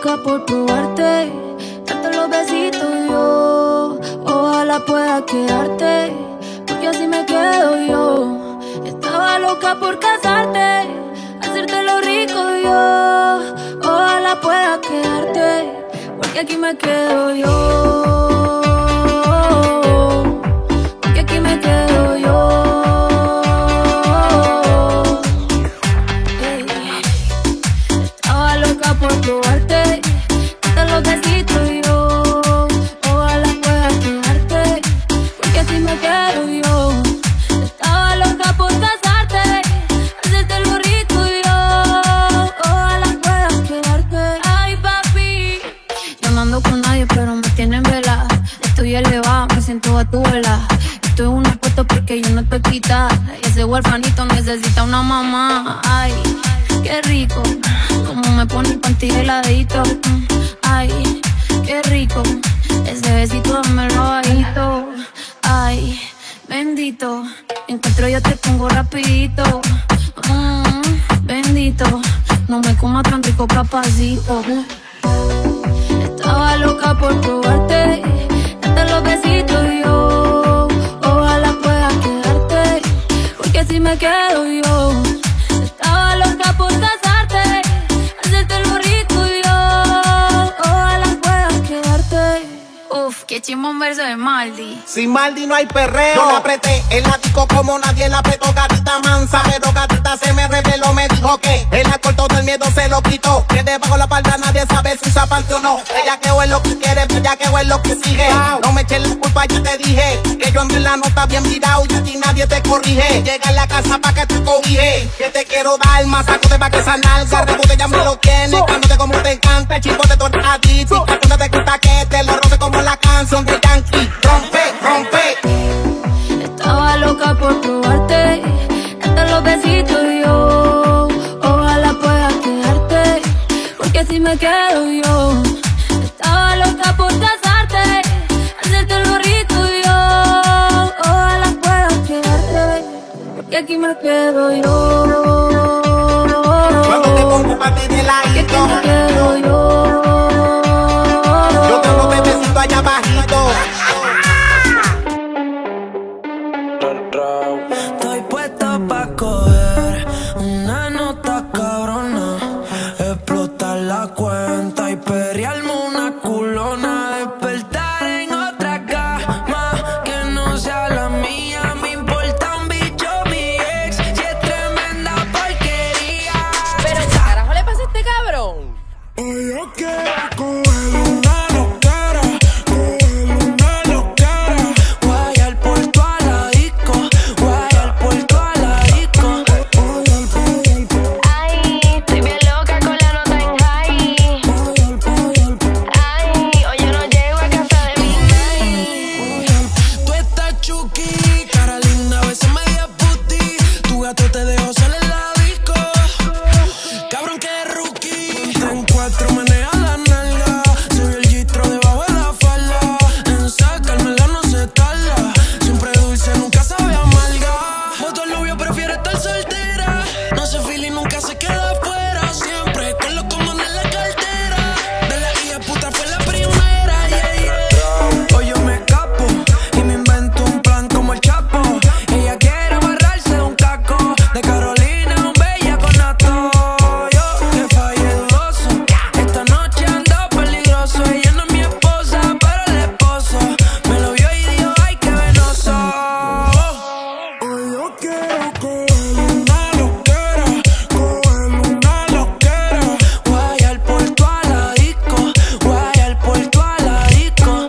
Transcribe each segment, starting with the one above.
loca por probarte, darte los besitos yo. Ojalá pueda quedarte, porque así me quedo yo. Estaba loca por casarte, hacerte lo rico yo. Ojalá pueda quedarte, porque aquí me quedo yo. Porque aquí me quedo yo. Por probarte, darte los besitos yo. Ojalá pueda quedarte, porque así me quedo yo. Estaba loca por casarte, hacerte lo rico yo. Ojalá pueda quedarte. Ay papi, yo no ando con nadie pero me tienen velada. Estoy elevada, me siento a tu vela. Estoy en una puesta porque yo no estoy quitada. Y ese huerfanito necesita una mamá. Ay, qué rico, como me pone el panty heladito. Ay, qué rico, ese besito dámelo bajito. Ay, bendito, encuentro yo te pongo rapidito. Bendito, no me comas tan rico papacito. Estaba loca por probarte, darte los besitos yo. Ojalá pueda quedarte, porque así me quedo yo. Estaba loca por casarte, hacerte lo rico yo. Ojalá puedas quedarte. Uf, qué chimón verso de Maldi. Sin Maldi no hay perreo. Yo la apreté en la disco como nadie la apretó. Gatita mansa, pero gatita se me reveló. Me dijo que el alcohol todo el miedo se lo quitó. Que debajo la palda nadie sabe si usa panty o no. Ella que es lo que quiere, ella que es lo que sigue. No me eches la culpa, ya te dije que yo en verdad no está bien mirado y a ti nadie te corrige. Llega a la casa pa' que te cobije, que te quiero dar más sacude pa' que esa nalga rebote ya me lo tiene. Cántate como te encanta, el chico de tu adicto. Cuando te gusta que te lo roce como la canción de Yankee. Rompe, rompe. Estaba loca por probarte, darte los besitos yo. Ojalá pueda quedarte, porque así me quedo yo. Estaba loca por casarte, hacerte lo rico yo. Ojalá pueda quedarte, porque aquí me quedo yo. Cuando te pongo pa' ti de ladito, porque aquí me quedo yo. Yo tengo bebecito allá abajito. Estoy puesto pa' coger una nota cabrona, explotar la cuenta y perrearme una culona, despertar en otra cama que no sea la mía. Me importa un bicho mi ex, si es tremenda porquería. Pero ¿qué carajo le pasa a este cabrón? Hoy yo quiero coger una loquera, coger una loquera. Guayar por toda la disco, guayar por toda la disco. Ay, estoy bien loca con la nota en high. Ay, hoy yo no llego a casa de mi night. Tú estás chuki, cara linda, a veces media puti. Tu gato te dejó solo en la disco. Cabrón que rookie. Ponte en cuatro, maneja la nalga. Se vio el gistro debajo de la falda. En sacármela no se tarda. Siempre dulce, nunca sabe amarga. Moto novio prefiere estar soltera. No se fila y nunca se queda afuera. Siempre con los comandos en la cartera. De la hija puta fue la primera, yeah, yeah. Hoy yo me escapo y me invento un plan como el Chapo. Ella quiere amarrarse de un caco. De Carolina, un bella con nato. Yo que fallé dudoso. Esta noche ando peligroso. Ella no es mi esposa, pero el esposo me lo vio y dijo, ay, qué venoso. Hoy yo quiero coger una loquera, coger una loquera. Guayar por toda la disco, guayar por toda la disco.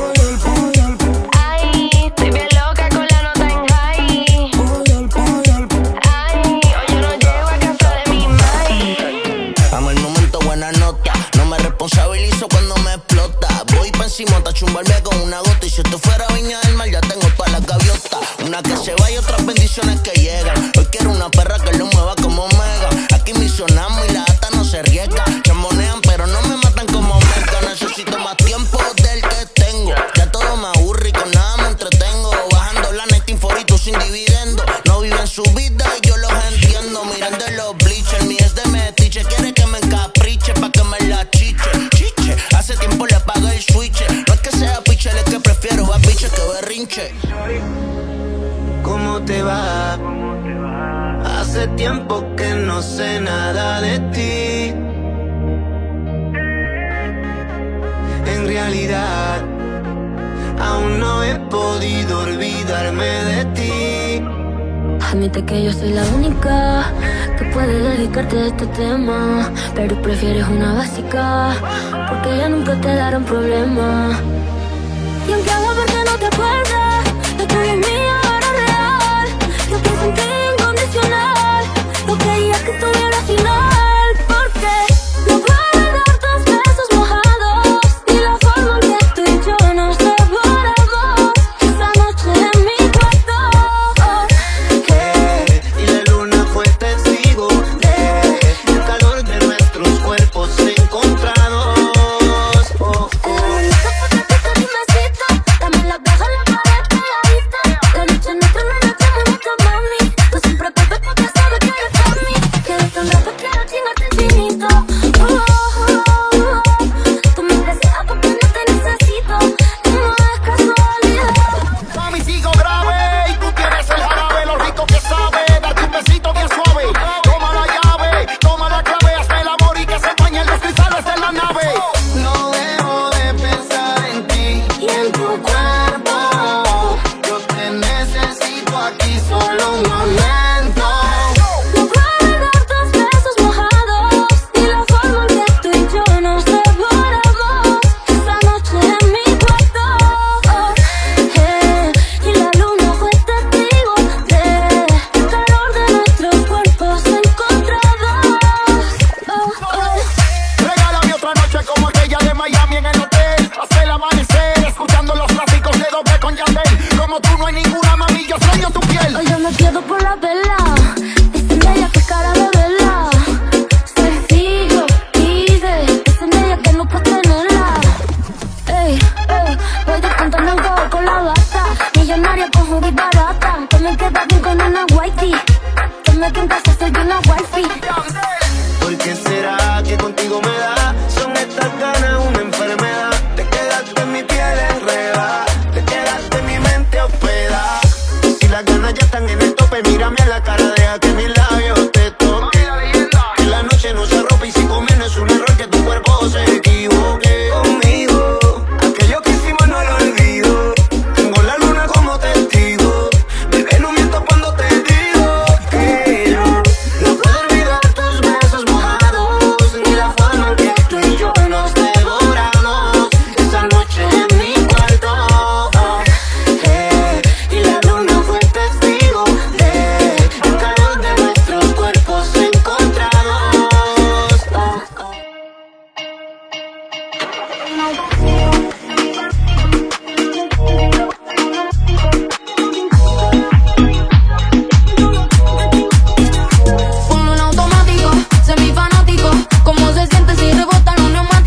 Ay, estoy bien loca con la nota en high. Ay, hoy yo no llego a casa de mi night. Amo el momento, buena nota. No me responsabilizo cuando me explota. Voy pa' encima a chumbarme con una gota. Y si esto fuera Viña del Mar, ya tengo pa' la gaviota. Una que se va y otras bendiciones que llegan. Hoy quiero una perra que lo mueva como Mega. Aquí misionamos y la ata no se riega. Chambonean pero no me matan como Mega. Necesito más tiempo del que tengo. Ya todo me aburre y con nada me entretengo. Bajando la net inforito sin dividendo. No viven su vida y yo los entiendo. Miren de los bleachers, mi es de metiche. Quiere que me encapriche pa' que me la chiche. escuche. ¿Cómo te va? Hace tiempo que no sé nada de ti. En realidad, aún no he podido olvidarme de ti. Admite que yo soy la única que puede dedicarte a este tema, pero prefieres una básica, porque ya nunca te darán problema. Y aunque hago porque no te acuerdas, lo tuyo es mío, ahora real. Yo pienso en ti incondicional, lo quería que tuviera final, porque no puedo dar tus besos mojados, ni la forma en que tú y yo nos devoramos esa noche en mi cuarto. Y la luna fue testigo del calor de nuestros cuerpos encontrados. Dame la baja en la pared pegadita. La noche nuestra no la llamo mucho, mami. Tú siempre vuelves porque sabes que eres para mí. Quieres un rato, quiero chingarte infinito. Tú me deseas porque no te necesito. Y no es casualidad. Mami, sigo grave y tú tienes el jarabe, lo rico que sabe, darte un besito bien suave. Toma la llave, toma la clave, hazme el amor y que se bañen los cristales de la nave. No dejo de pensar en ti Y en tu cuerpo, yo te necesito aquí solo un momento. no puedo dar tus besos mojados, ni la forma en que tú y yo nos devoramos esa noche en mi cuarto. Y la luna fue testigo del calor de nuestros cuerpos encontrados. Regálame otra noche como aquella de Miami en el hotel. Hasta el amanecer, escuchando los clásicos de Doble con Yandel. Como tú no hay ninguna, mami, yo sueño tu piel. Hoy yo me pierdo por la vela, dicen de ella que cara de vela. Sencillo, easy, dicen de ella que no puedes tenerla. Ey, voy descontando el cojo con la bata, millonaria con juguis barata. Que me queda bien con una whitey, que me que en casa soy una wifey. ¿Por qué será que contigo me da? Son estas ganas una enfermedad. Te quedaste en mi piel enredada, te quedaste en mi mente hospedada. Si las ganas ya están en el tope, mírame a la cara, deja que mis labios te toquen. Que la noche no se rompe y si conviene es un error que tu cuerpo se equivoque. Conmigo, aquello que hicimos no lo olvido. Tengo la luna como testigo. Bebé, no miento cuando te digo que yo no puedo olvidar tus besos mojados, ni la forma en que tú y yo nos devoramos esa noche en mi cuarto. Y la luna fue testigo del calor de nuestros cuerpos encontrados. Ponlo en automático, semifanático. ¿Cómo se siente si rebota los neumáticos?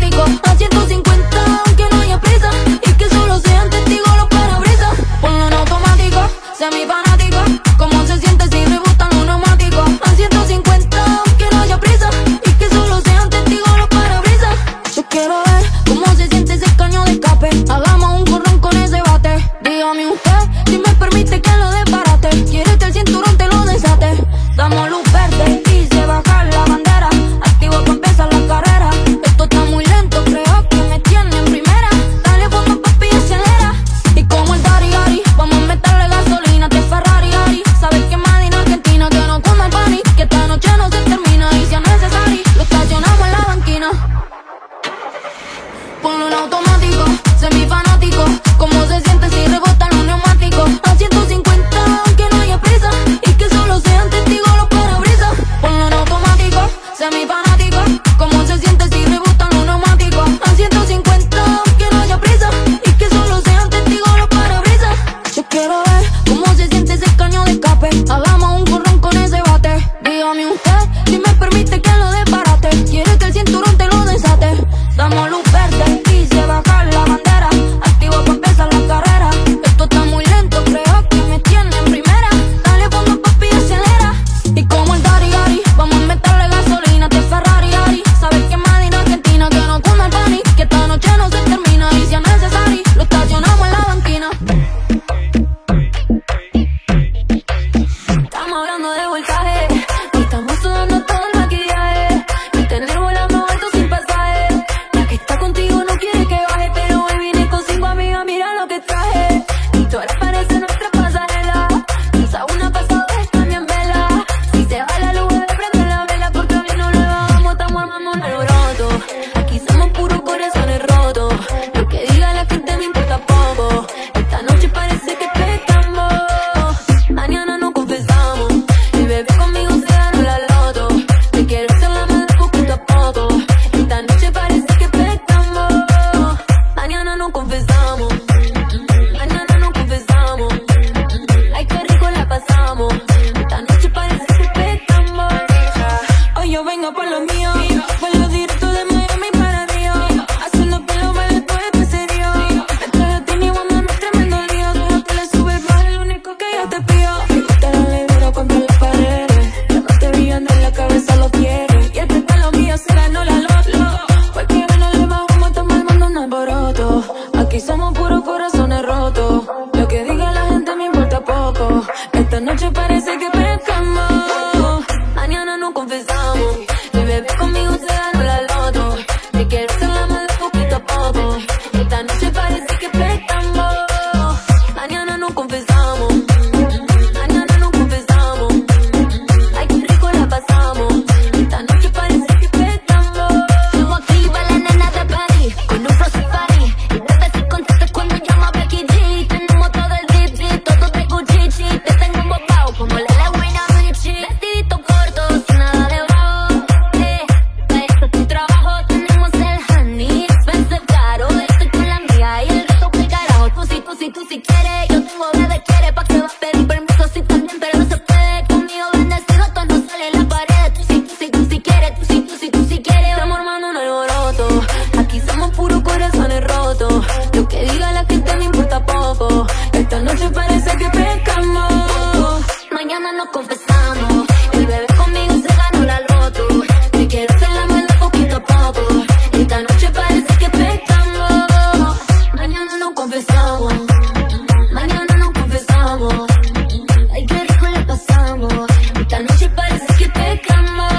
nos confesamos. El bebé conmigo se ganó la loto. Me quiero hacer la mala poquito a poco. Esta noche parece que pecamos. Mañana nos confesamos. Mañana nos confesamos. Ay, qué rico la pasamos. Esta noche parece que pecamos.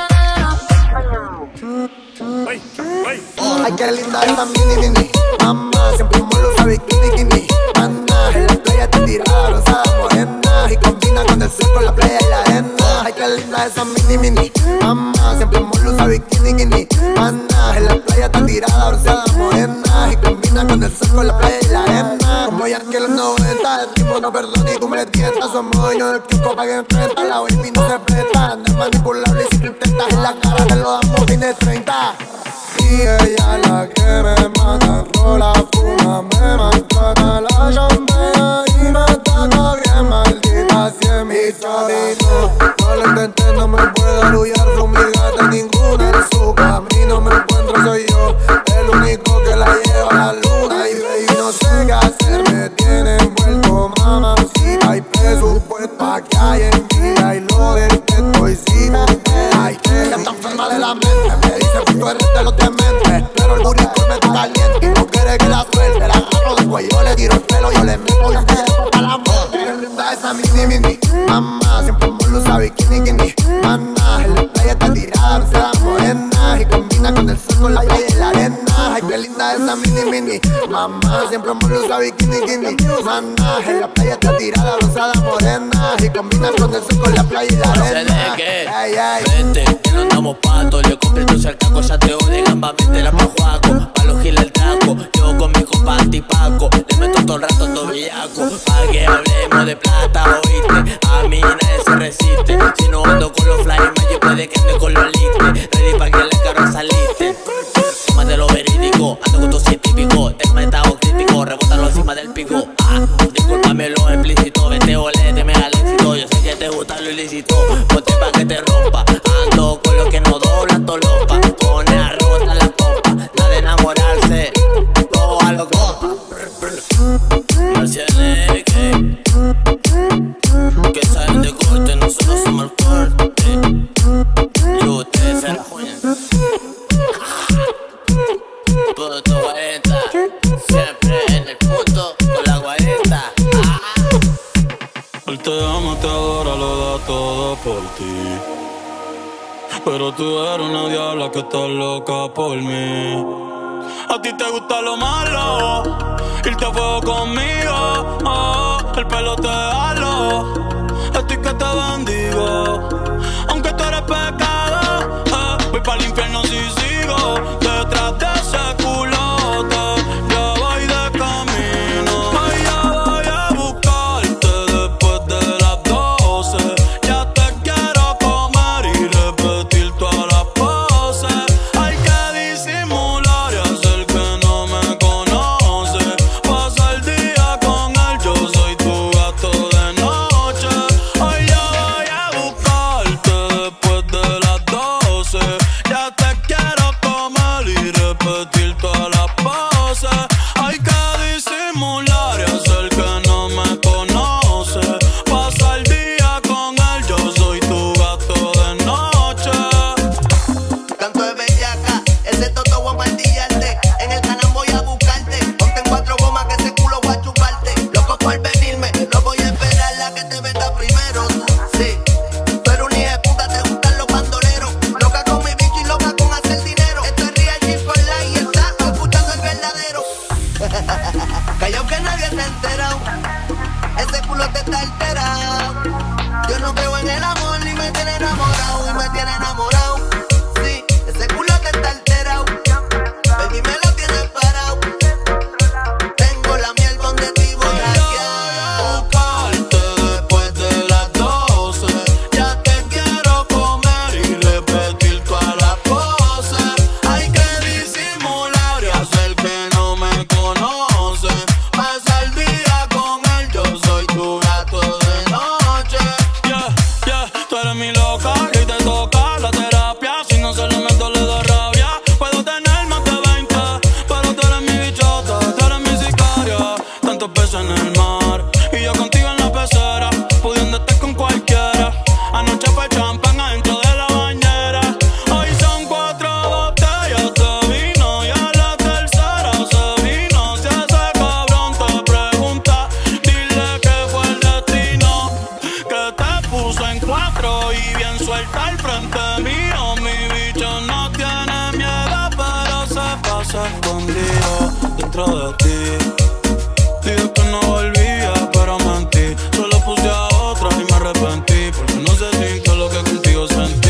Ay, qué linda esa mini. Mamá, siempre un molo usa bikini. Anda, en la playa te tiraba rosada morena. Y combina con el sol, con la playa y la arena. Ay, qué linda esa mini. Mamá, siempre un molo usa bikini. Anda, en la playa te tiraba rosada morena. Y combina con el sol, con la playa y la arena. Como ya que los 90, el tiempo no perdona y tú me tientas. Somos dueños del tiempo para que enfrenta. La baby no se presta, anda manipulable y si tú intentas en la cara te lo damos fines 30. Y ella la que me mata, rola, fuma, me maltrata, la champea y me trata bien maldita si es mi chavito. No lo intenté, no me puede arrullar, fue mi gata, ninguna en su camino me encuentro, soy yo, el único que la lleva a la luna. Y baby, no sé qué hacer, me tiene envuelto, mamacita, hay presupuesto pa' que hay en vida y lo del que estoy sin ay, ella está enferma de la mente, me dice que tú eres de los dementes, pero el burrito me está caliente y no quiere que la suelte, la agarro del cuello, le tiro el pelo, yo le meto la dedo pa' la muerte. Qué linda esa mini, mamá, siempre un bolo usa bikini, mamá, en la playa está tirada, rosada morena, y combina con el sol, con la playa y la arena. Ay, qué linda esa mini, mamá, siempre un bolo usa bikini, mamá, en la playa está tirada, rosada morena, y combina con el sol, con la playa y la arena. Vente, que no andamos patos, le compré tu cerca cosas te de gamba, vente la pa' Juaco, pa' los giles el taco, yo con mi compa antipaco, le meto todo el rato todo bellaco, pa' que hablemos de plata, oíste, a mí nadie se resiste, si no ando con los flyers, me puede que ande con los listes, ready pa' que le carro saliste, más de lo verídico, ando con tu científico, déjame estado crítico, rebótalo encima del pico, discúlpame lo explícito, vete olete, me da el éxito, yo sé que te gusta lo ilícito, ponte pa' que te rompa, ando con lo que no dobla tolopa, pone a rota la copa, nada de enamorarse, todo a lo copa. Marcianeque, que salen de corte, nosotros somos el corte, y ustedes se la juegan. Punto 40, siempre en el punto con la 40. Él te ama, te adora, lo da todo por ti. Pero tú eres una diabla que está loca por mí. A ti te gusta lo malo, irte a fuego conmigo, oh, el pelo te halo, a ti que te bendigo. Aunque tú eres pecado, voy pa'l infierno si sigo detrás de ese culote, ya voy de camino. Ay, ya voy a buscarte después de las 12, ya te quiero comer y repetir todas las poses. Hay que disimular y hacer que no me conoce, pasa el día con él, yo soy tu gato de noche. Ay, ya voy a buscarte después de las 12, ya te se escondía dentro de ti. Dije que no volvía, pero mentí. Solo puse a otra y me arrepentí, porque no se sintió lo que contigo sentí.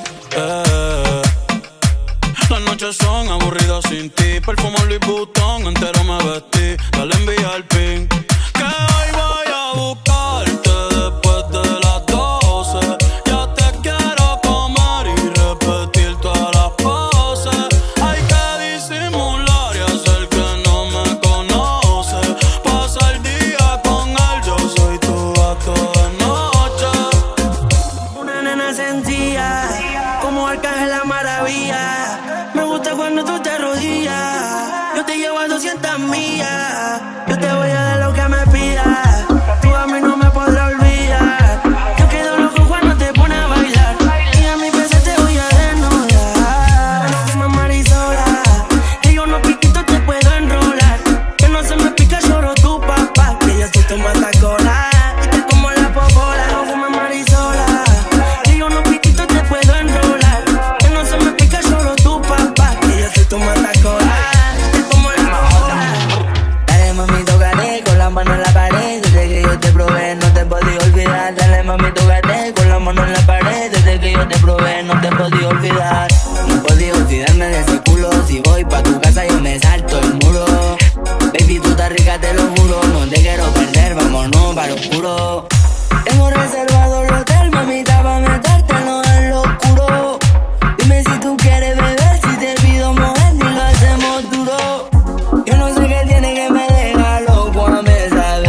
Las noches son aburridas sin ti. Perfumo Louis Vuitton, entero me vestí. Dale envía el pin, que hoy voy a buscarte después de las 12. Ya te quiero comer y repetir todas las poses. Hay que disimular y hacer que no me conoce. Pasa el día con él, yo soy tu gato de noche. Una nena sencilla, como Arcángel la maravilla. Me gusta cuando tú te arrodillas. Yo te llevo a 200 millas. Yo te voy a dar lo que me pidas. Tú a mí no me podrás olvidar. Yo quedo loco cuando te pones a bailar. Y a mi pieza te voy a desnudar. No fumes marisola, que yo no piquito te puedo enrolar. Que no se me pica, lloro tu papá. Que yo soy tu matacola y te como la popola. No fumes marisola, que yo no piquito te puedo enrolar. Que no se me pica, lloro tu papá. Que yo soy tu matacola y te como la popola. Dale mami, tócate con la mano en la pared. Desde que yo te probé no te podía olvidar. Dale mami, tócate con la mano en la pared. Desde que yo te probé no te podía olvidar. No podía olvidarme de ese culo. Si voy pa' tu casa yo me salto el muro. Baby, tú estás rica, te lo juro. No te quiero perder, vámonos para lo oscuro. Tengo reservado el hotel, mamita, pa' metértelo en lo oscuro. Dime si tú quieres beber, si te pido mover y lo hacemos duro. Yo no sé qué tiene que me deja loco a esa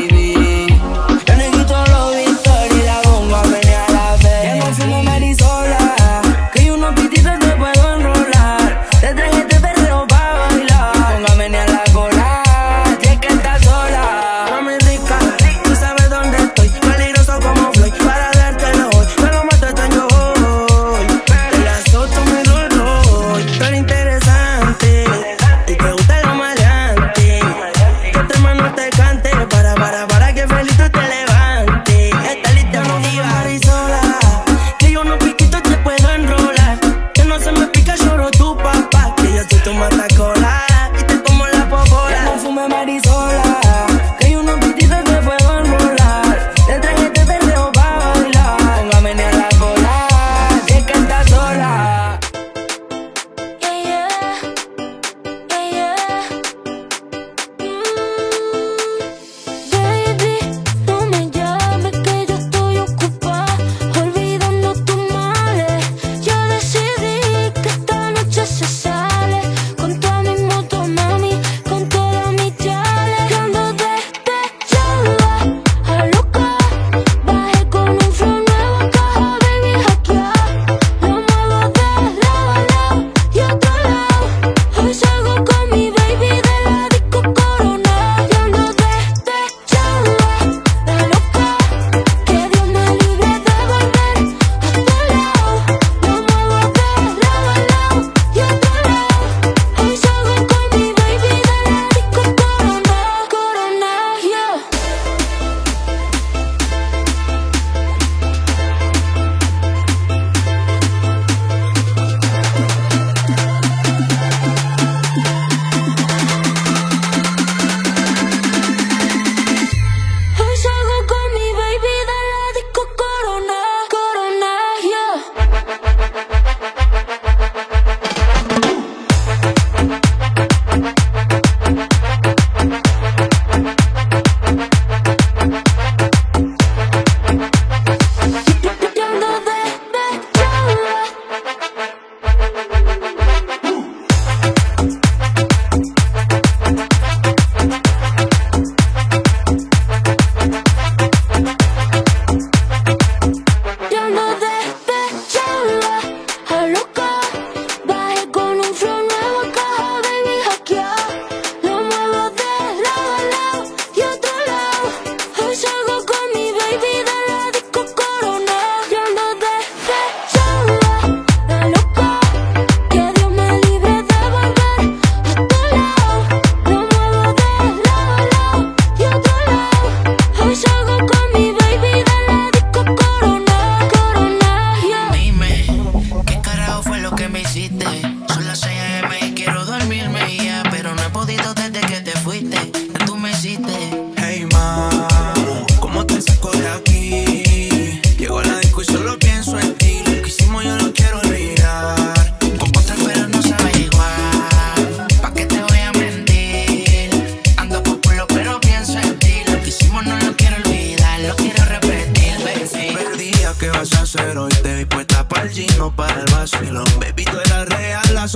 baby. Yo le quito los Victoria y la pongo a menear a la vez. Que no fumo marisola.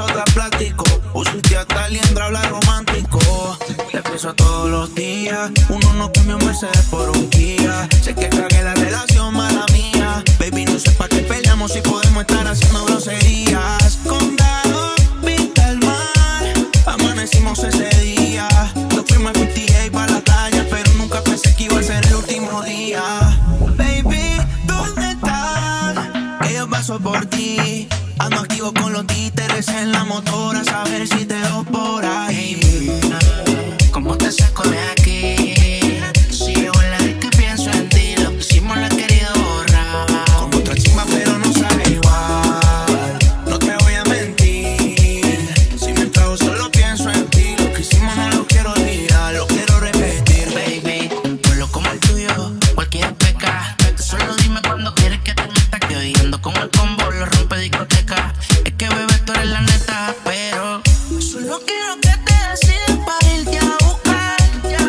te platico. Pusiste hasta liendra, habla romántico. Te pienso todos los días. Uno no cambia un Mercedes por un Kia. Sé que cagué la relación, mala mía. Baby, no sé pa' qué peleamos si podemos estar haciendo groserías. Condado, pinta el mar. Amanecimos ese día. Nos fuimos a 58 pa' la playa, pero nunca pensé que iba a ser el último día. Baby, ¿dónde estás? Que yo paso por ti. Ando activo con los títeres en la motora, a saber si te veo por ahí. ¿Cómo te saco de aquí? Si llego en la disco y pienso en ti. Lo que hicimos lo he querido borrar. Con otra chimba pero no sabe igual. No te voy a mentir. Si me trago solo pienso en ti. Lo que hicimos no lo quiero olvidar, lo quiero repetir. Baby, un pueblo como el tuyo, cualquier peca. Solo dime cuando quieres que te meta. Que hoy ando con el combo, lo rompe discoteca. Es que bebé, tú eres la neta, pero solo quiero que te decidas para irte a buscar.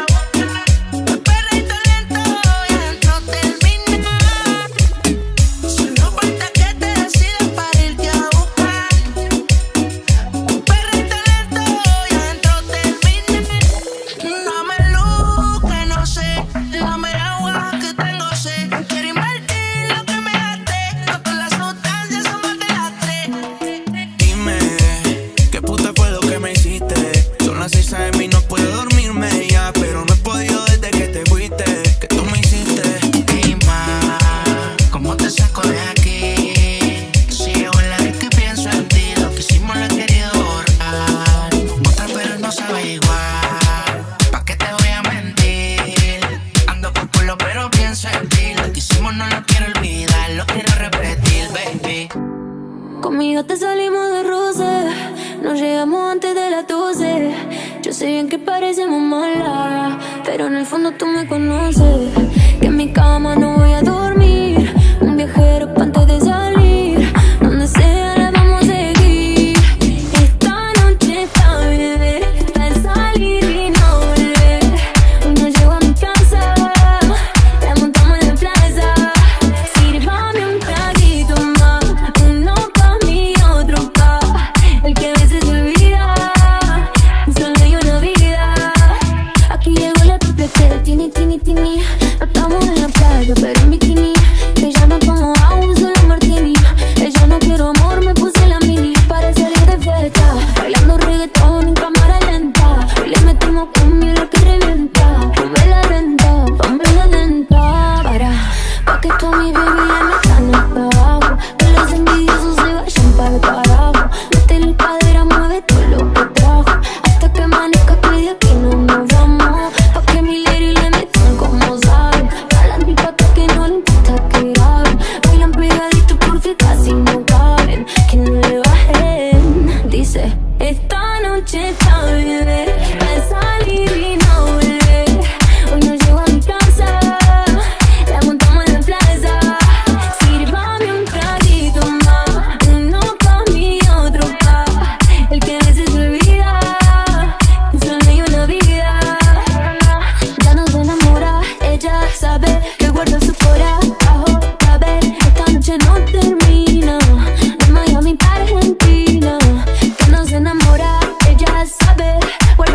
Perreíto lento y adentro termina. Solo falta que te decidas para irte a buscar. Perreíto lento y adentro termina. Dame luz que no sé, dame agua que tengo sed. Quiero invertir lo que me gasté, con las sustancias somos de las 3. Dime, ¿qué puta fue lo que me hiciste? Son las 6 AM y no puedo dormirme ya. Pero no he podido desde que te fuiste. Que tú me hiciste. Dime, ¿cómo te saco de aquí? Si llego en la disco y pienso en ti. Lo que hicimos lo he querido borrar. Otra pero no sabe igual. ¿Pa' qué te voy a mentir? Ando con culo pero pienso en ti. Lo que hicimos no lo quiero olvidar, lo quiero repetir, baby. Conmigo te salimos de roce, nos llegamos antes de las 12. Yo sé bien que parecemos malas, pero en el fondo tú me conoces. Que en mi cama no voy a dormir, un viajero pa' antes de salir. Donde sea la vamos a seguir. Esta noche está bebé, para salir y no volver. Hoy no llego a mi casa, la montamos en la plaza. Sírvame un traguito más, uno pa' mí, otro pa' el que a veces se olvida. Solo hay una vida. Aquí llegó la triple T, tini, tini, tini. No estamos en la playa, pero en bikini. Te llamo como agua, solo martini. Ella no quiero amor, me puse la mini para salir de fiesta. Bailando reggaetón en cámara lenta. Hoy le metimos cumbia lo que revienta. Ponme la renta, ponme la denta. Pa' que tú mi baby ya me están abajo. Que los envidiosos se vayan para el carajo. Mete la cadera, mueve todo lo que trajo. Hasta que amanezca que de aquí no nos vamos. Pa' que mi lady le metan como saben. Pa'lante y pa' atrás que no le importa que graben. Bailan pegaditos porque casi no caben. Que no le bajen. Dice, esta noche está bebé, para salir y no volver. Hoy no llego a mi casa, la montamos en la plaza. Sírvame un traguito más, uno pa' mí, otro pa' el que a veces se olvida. Solo hay una vida. Ya no se enamora, ella sabe que guarda su corazón otra vez. Esta noche no termina, de Miami para Argentina. Que no se enamora, ella sabe, guarda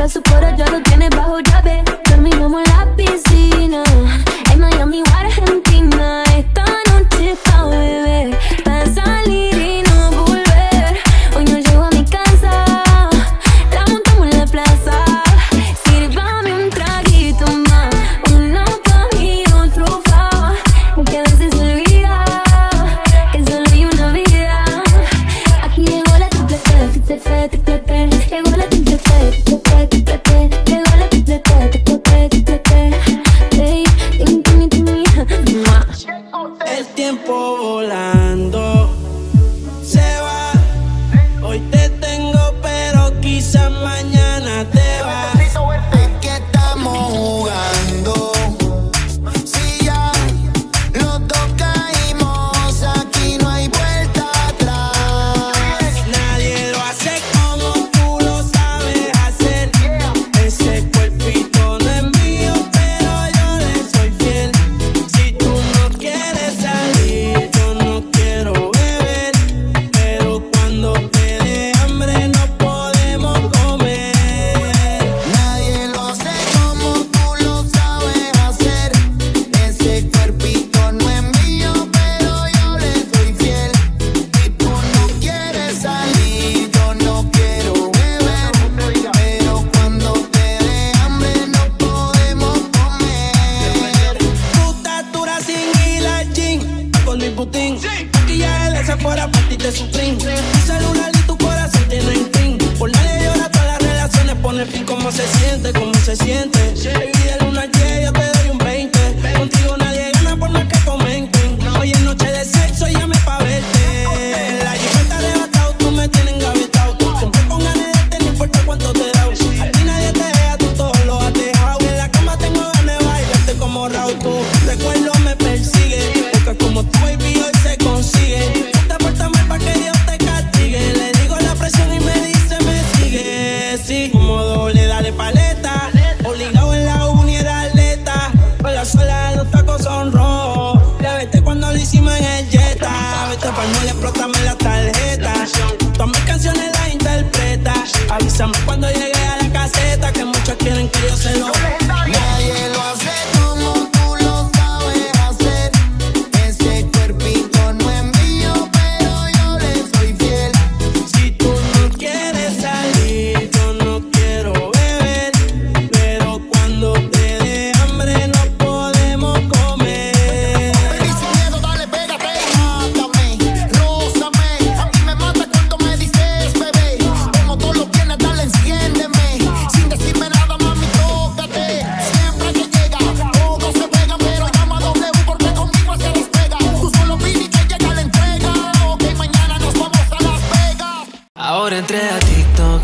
TikTok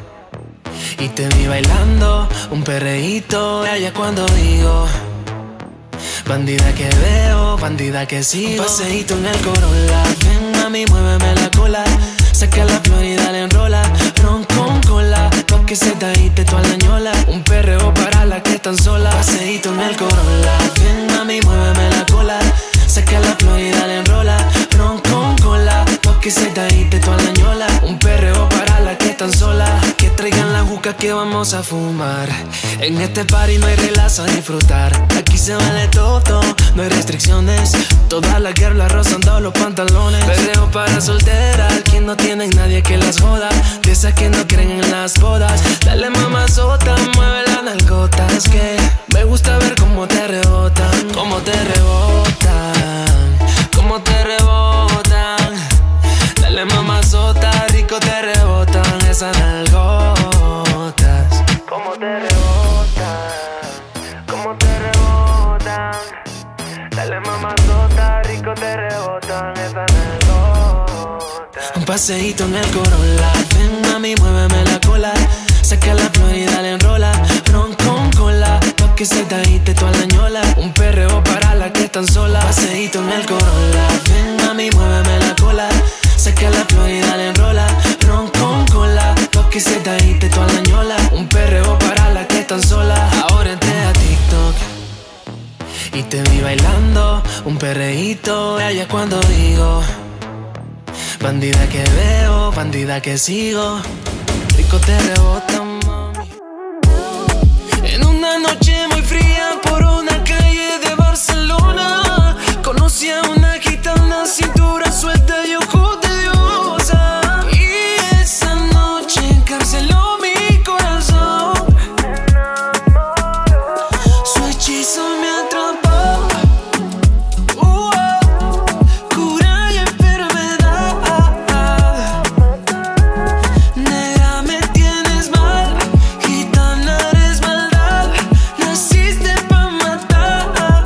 y te vi bailando un perreíto. Allá cuando digo bandida que veo, bandida que sigo. Un paseíto en el Corolla. Ven mami, muéveme la cola. Saca la Florida, le enrola. Ron con cola, pa' que se taíte toda la ñola. Un perreo para la que están sola. Paseíto en el Corolla. Ven mami, muéveme la cola. Saca la Florida, le enrola. Ron con cola, pa' que se taíte toda la ñola. Un perreo para la que están sola. Que traigan la juca que vamos a fumar. En este party no hay relax a disfrutar. Aquí se vale todo, no hay restricciones. Todas las girls rozando los pantalones. Perreo para solteras, que no tienen nadie que las joda. De esas que no creen en las bodas. Dale mamazota, mueve las nalgotas. Que me gusta ver cómo te rebotan. Cómo te rebotan, cómo te rebotan. Dale mamazota, rico te rebotan esas nalgotas. Cómo te rebotan, cómo te rebotan. Dale mamazota, rico te rebotan esas nalgotas. Un paseíto en el Corolla. Ven mami, muéveme la cola. Saca la Florida, le enrola. Ron con cola, pa' que se taíte toda la ñola. Un perreo para la que están sola. Paseíto en el Corolla. Ven mami, muéveme la cola. Saca la Florida, le enrola. Ron con cola, pa' que se taíte toda la ñola. Un perreo para la que están sola. Ahora entré a TikTok y te vi bailando un perreíto. Allá cuando digo bandida que veo, bandida que sigo. Rico te rebota, mami. En una noche muy fría por una calle de Barcelona, conocí a una gitana, cintura suelta y ojos de diosa. Y esa noche encarceló mi corazón. Su hechizo me atrapó. Cura y enfermedad. Negra, me tienes mal. Gitana, eres maldad. Naciste pa' matar.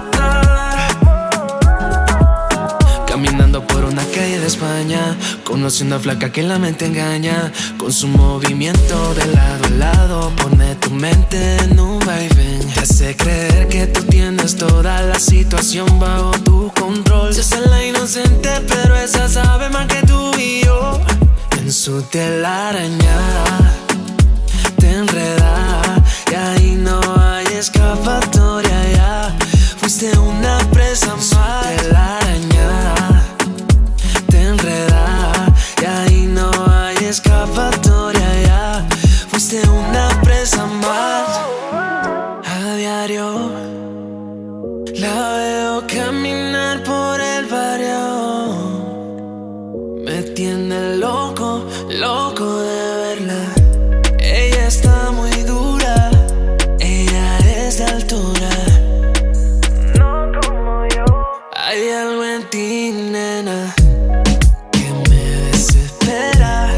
Caminando por una calle de España, conocí una flaca que la mente engaña. Con su movimiento de lado a lado, pone tu mente en un vaivén. Te hace creer que tú tienes toda la situación bajo tu control. Se hace la inocente, pero esa sabe más que tú y yo. En su telaraña te enreda y ahí no hay escapatoria ya. Fuiste una presa más. Telaraña te enreda y ahí no hay escapatoria ya. Fuiste una presa más. A diario la veo caminar por el barrio. Me tiene loco, loco de verla. Ella está muy dura, ella es de altura. No como yo. Hay algo en ti, nena, que me desespera.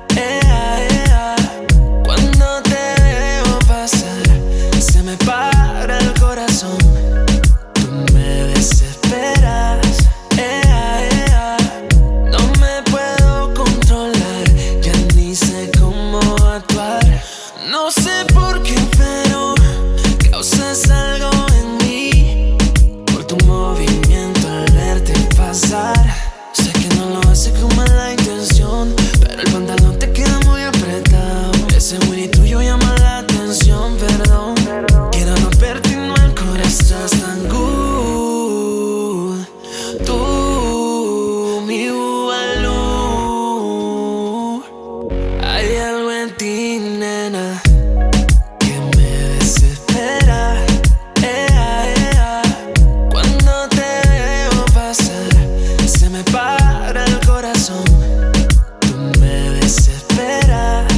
Cuando te veo pasar, se me para el corazón. Tú me desesperas. No me puedo controlar, ya ni sé cómo actuar. No sé por qué, pero causas algo en mí. Por tu movimiento al verte pasar. Sé que no lo hace con mala intención, pero el pantalón te queda muy apretado. Ese Willy tuyo llama la atención, perdón. Quiero romperte y no el corazón. Estás tan good, tú, mi Bubalú. Hay algo en ti, nena, que me desespera. Cuando te veo pasar, se me para el corazón. Tú me desesperas.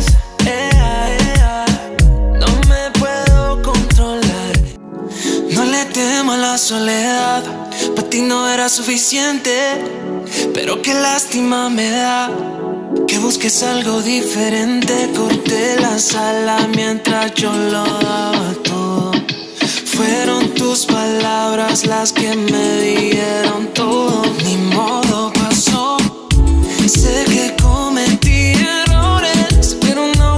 No me puedo controlar. No le temo a la soledad, para ti no era suficiente. Pero qué lástima me da que busques algo diferente. Corté la sala mientras yo lo daba todo. Fueron tus palabras las que me dieron todo. Ni modo, pasó. Sé que cometí errores, pero no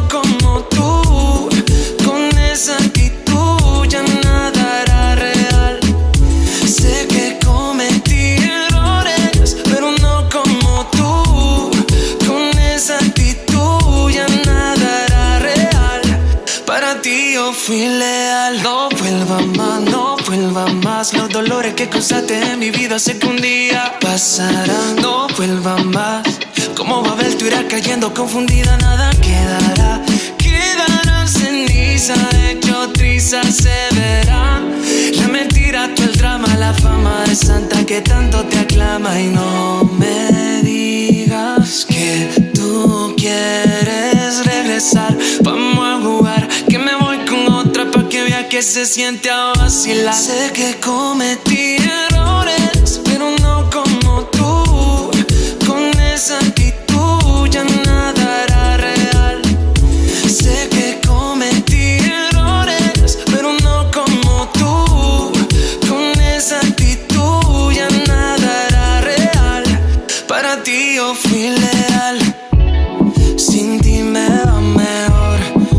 Para ti yo fui leal. No vuelva más, no vuelva más. Los dolores que causaste en mi vida sé que un día pasarán. No vuelva más. Como Babel tú irás cayendo confundida, nada quedará. Quedarán ceniza, hecho triza se verá. La mentira, tú el drama, la fama de santa que tanto te aclama. Y no me digas que tú quieres regresar. Vamos a jugar, que me voy con otra pa' que vea que se siente a vacilar. Sé que cometí errores, pero no como tú. Con esa actitud ya nada era real. Sé que cometí errores, pero no como tú. Con esa actitud ya nada era real. Para ti yo fui leal. Sin ti me va mejor.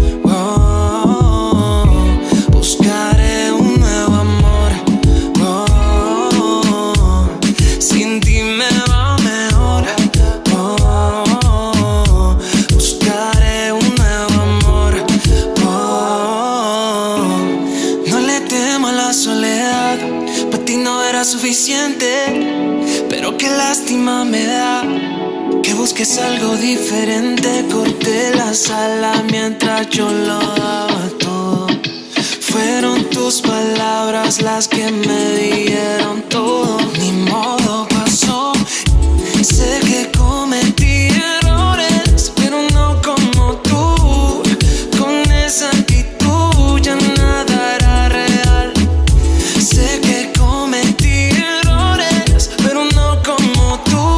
Buscaré un nuevo amor. Sin ti me va mejor. Buscaré un nuevo amor. No le temo a la soledad. Para ti no era suficiente, pero qué lástima me da que busques algo diferente. Corté la sala mientras yo lo daba todo. Fueron tus palabras las que me dieron todo. Ni modo, pasó. Sé que cometí errores, pero no como tú. Con esa actitud ya nada era real. Sé que cometí errores, pero no como tú.